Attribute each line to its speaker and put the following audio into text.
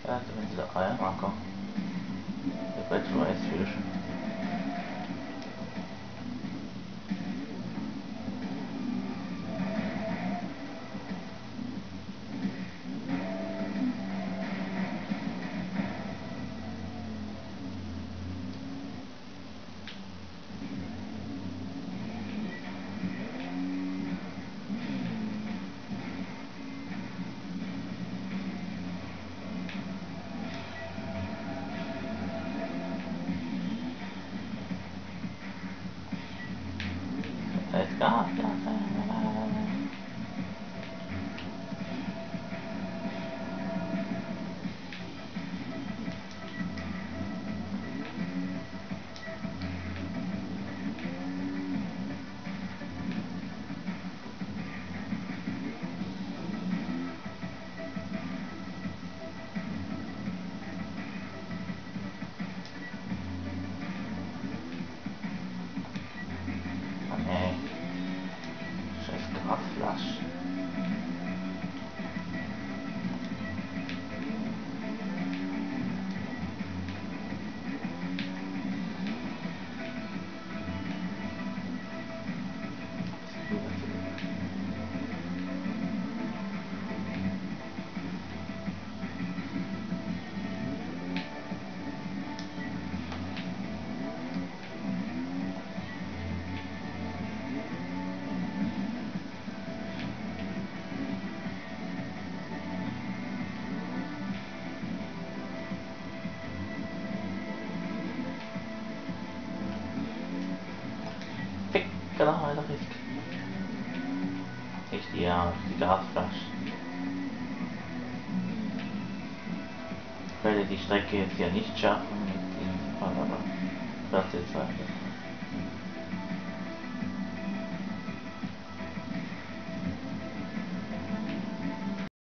Speaker 1: Ja, zumindest der Eiermarker. Der Batch-Rice-Fisch. Alles Gas, Gas. Oh nee. Scheiß Gasflasch. Fick, genau, Alter, richtig. Echt, ja, die Gasflasche. Ich werde die Strecke jetzt ja nicht schaffen mit dem Fahrrad. Das jetzt weiter.